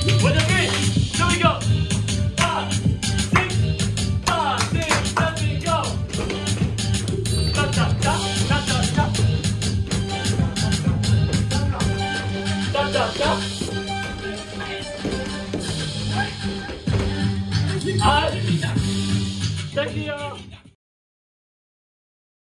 With the beat, here we go. 5, 6, 5, 6, 7, go. Ta ta ta, ta ta ta. Ta ta ta. Thank you.